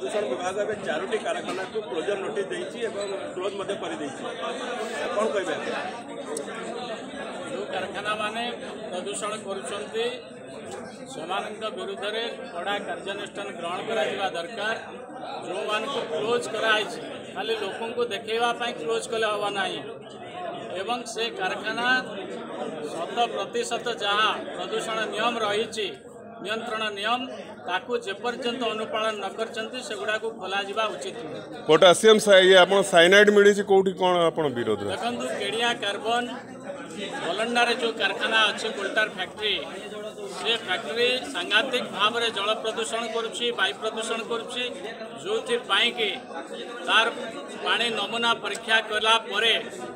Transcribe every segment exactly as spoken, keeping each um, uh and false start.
प्रदूषण विभाग में चारोटी कारखाना को क्लोजर नोटिस देती क्लोज कौन कहे जो कारखाना माने प्रदूषण करुँच विरुद्ध में कड़ा कार्यानुष्ठान ग्रहण करा दरकार। जो मान को क्लोज कराई खाली लोकों को देखा क्लोज कले हवा ना एवं से कारखाना शत प्रतिशत जहाँ प्रदूषण नियम रही नियंत्रण नियम ताकू जेपर्यंत अनुपालन न करचंती सेगुड़ा को खोला जिबा उचित नुहे। पोटासियम ये आपण साइनाइड मिली कोठी कोन आपण विरोध देखंतु केडिया कार्बन बलंडारे जो कारखाना अच्छे कोल्टार फैक्ट्री से फैक्ट्री सांघातिक भाव में जल प्रदूषण करुच्ची वायु प्रदूषण करुच्ची जो कि तार पानी नमूना परीक्षा कला परे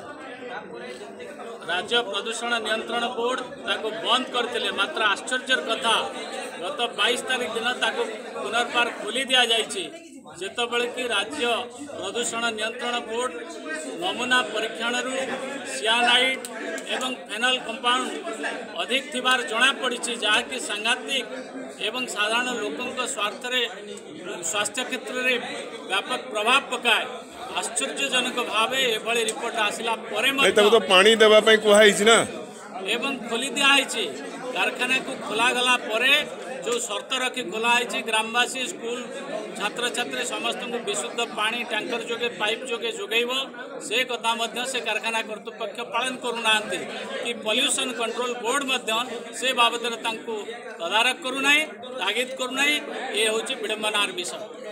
राज्य प्रदूषण नियंत्रण बोर्ड ताको बंद करते मात्र आश्चर्यर कथा गत बाईस तारीख दिन ताको पुनर्बार खोली दि जाइए जेतबेले कि राज्य प्रदूषण नियंत्रण बोर्ड नमूना परीक्षण सियानाइड एवं फेनल कंपाउंड अधिक थिबार जना पड़ी जहाँकि सांघातिक एवं साधारण लोकों स्वार्थ स्वास्थ्य क्षेत्र में व्यापक प्रभाव पकाए। आश्चर्यजनक भाव एभली रिपोर्ट आसला तो पानी देवा कहुई ना एवं खोली दिखाई कारखाना को खोला गला परे जो शर्त रखी खोलाई ग्रामवासी स्कूल छात्र छात्री समस्त को विशुद्ध पानी टैंकर जोगे पाइप जोगे जोगेब से कथा से कारखाना कर्तृपक्ष पालन करूना कि पॉल्यूशन कंट्रोल बोर्ड से बाबद तदारख करूना तागिद करूना ये हूँ विडंबनार विषय।